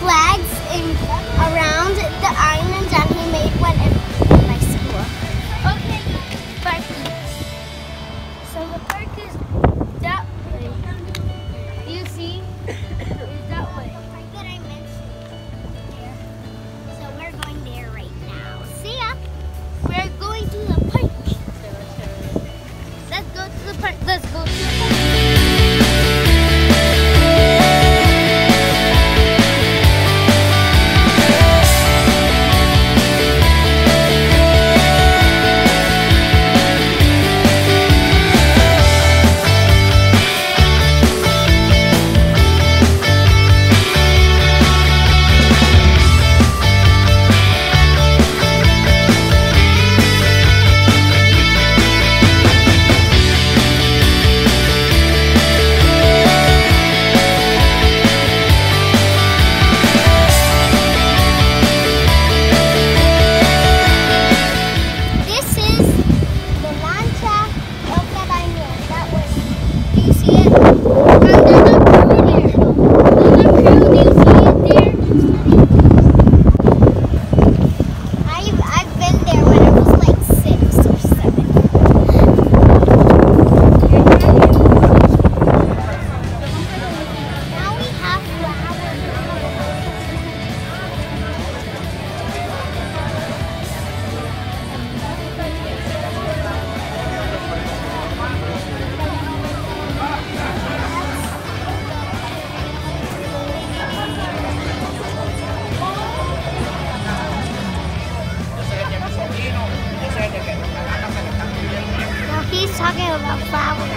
flags around the island, and he made one in my school. Okay, park. So the park is that way. Do you see? It's that way. That I mentioned there. So we're going there right now. See ya. We're going to the park. Let's go to the park. Let's go to the park. He's talking about flowers.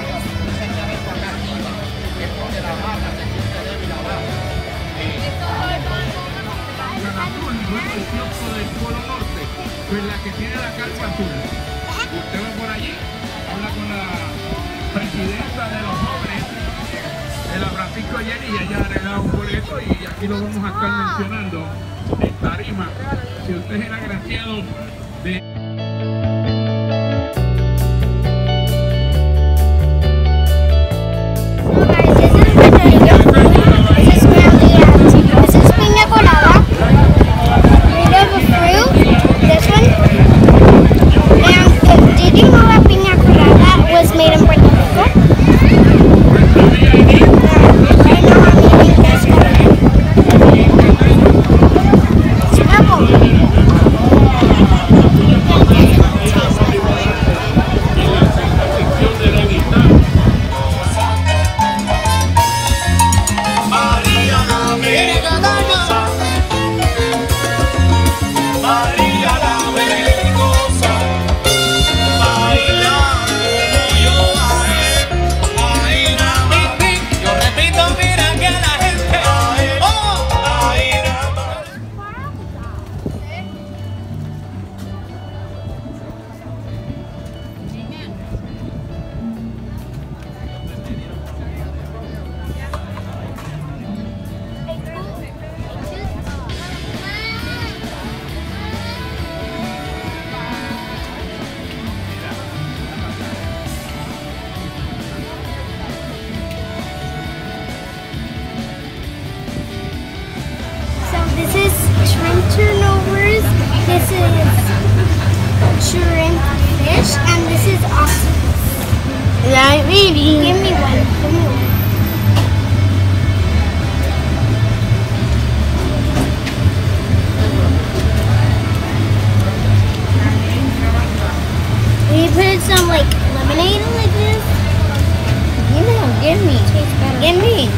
El kiosco del Polo Norte, pues la que tiene la calza azul. Usted va por allí, habla con la presidenta de los jóvenes de la Francisco Jenny y ella le da un boleto y aquí lo vamos a estar mencionando en tarima. Si usted es el agraciado de... This is shrimp turnovers, this is shrimp fish, and this is octopus. Like eating. Give me one. Give me one. Can you put some like lemonade like this? You know, give me. Tastes better. Give me.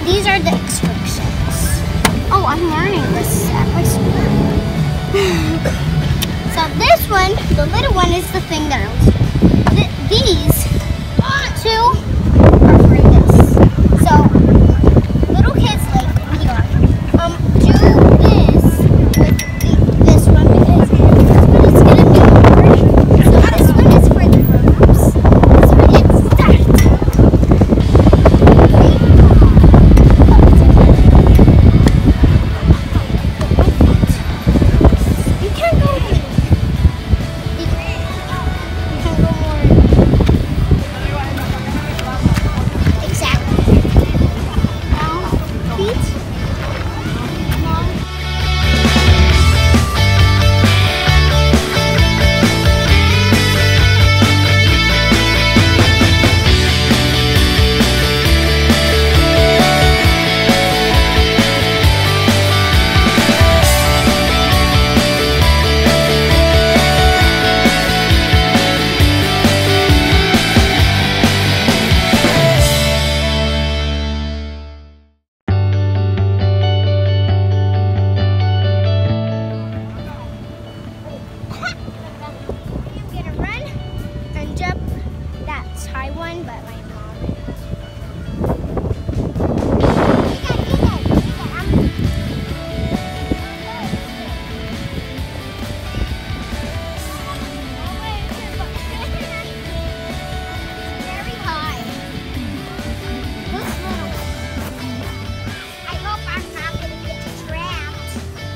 these are the instructions. Oh, I'm learning this at my school. So this one, the little one, is the thing that I was doing. These two are for this. So little kids like we are do this with this one because this one is gonna be hard. So this one is for the grown-ups. So let's start. You can't go. You can go more. Exactly. Now, feet. Now. I'm gonna run and jump that high one, but my mom. Very high. Looks little. I hope I'm not gonna get trapped.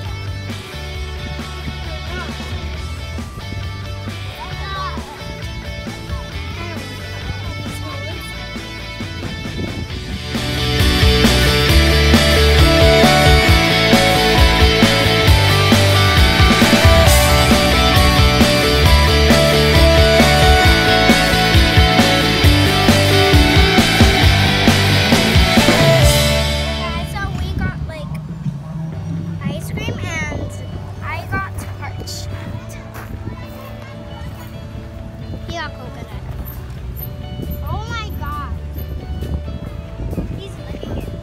So we got like ice cream and I got tarts. He got coconut. Oh my god. He's licking it.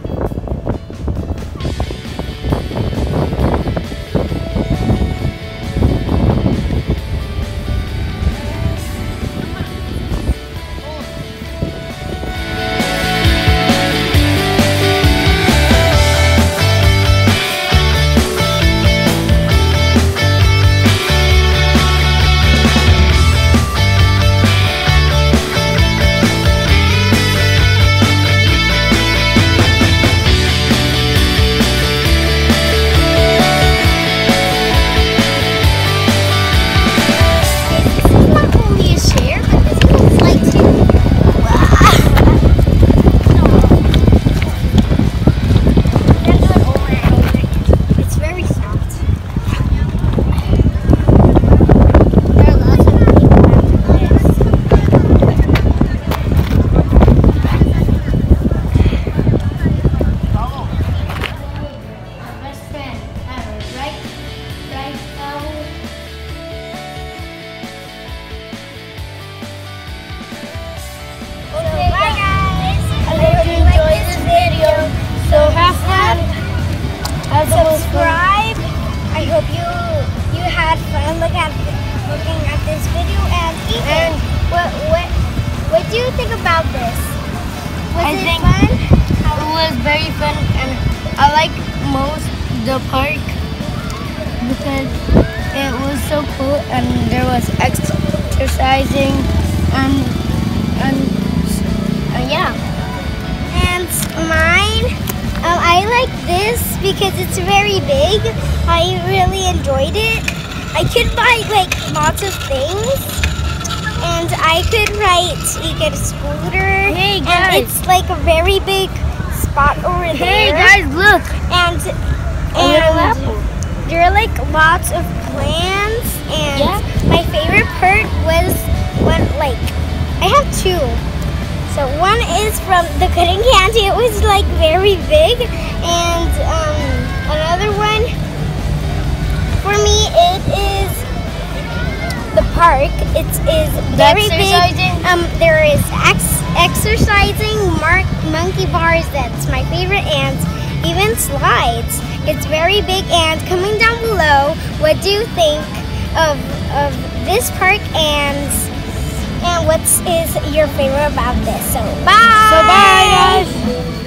Subscribe. I hope you had fun looking at this video and Ethan. What do you think about this? I think fun? it was very fun, and I like most the park because it was so cool, and there was exercising, and yeah. And mine, I like this because it's very big. I really enjoyed it. I could buy like lots of things, and I could get a scooter. Hey, and guys. it's like a very big spot over Hey there. guys, look! And little apple. there are like lots of plants, and Yeah. my favorite part was when I have two. So one is from the cotton candy. It was like very big, and another one for me it is the park. It is very big. exercising. There is exercising, monkey bars, that's my favorite, and even slides. It's very big. And comment down below, what do you think of this park, and what is your favorite about this? So bye! So bye guys!